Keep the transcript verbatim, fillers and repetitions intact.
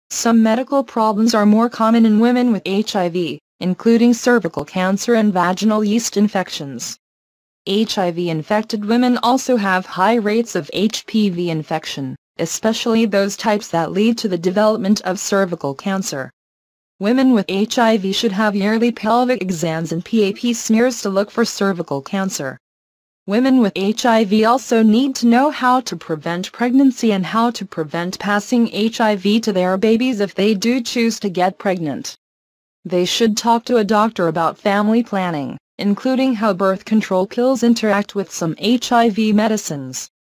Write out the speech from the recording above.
Some medical problems are more common in women with H I V, including cervical cancer and vaginal yeast infections. H I V-infected women also have high rates of H P V infection, especially those types that lead to the development of cervical cancer. Women with H I V should have yearly pelvic exams and pap smears to look for cervical cancer. Women with H I V also need to know how to prevent pregnancy and how to prevent passing H I V to their babies if they do choose to get pregnant. They should talk to a doctor about family planning, including how birth control pills interact with some H I V medicines.